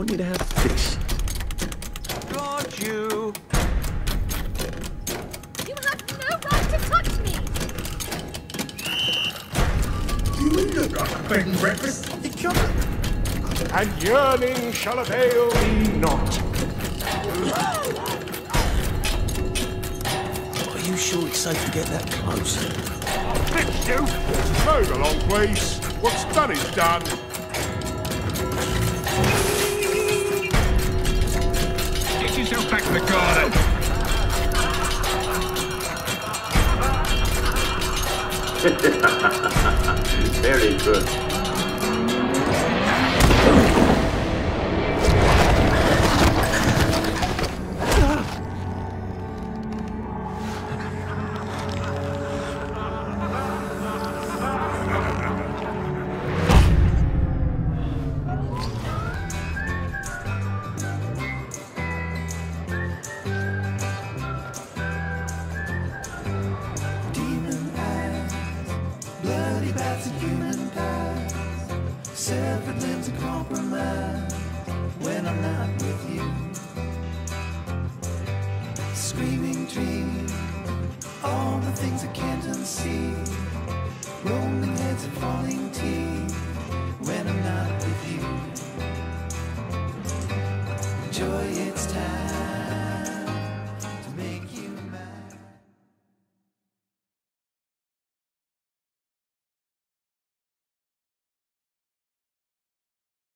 me to have fish. Got you. You have no right to touch me! You look like a bed and breakfast. And yearning shall avail me not. Are you sure it's safe to get that close? Fix you. Move along, please. What's done is done. Get yourself back to the garden. Very good. Demon eyes, bloody bats and human pies, severed limbs and compromise when I'm not with you. Screaming trees, all the things I can't unsee, rolling heads and falling teeth when I'm not with you. Joy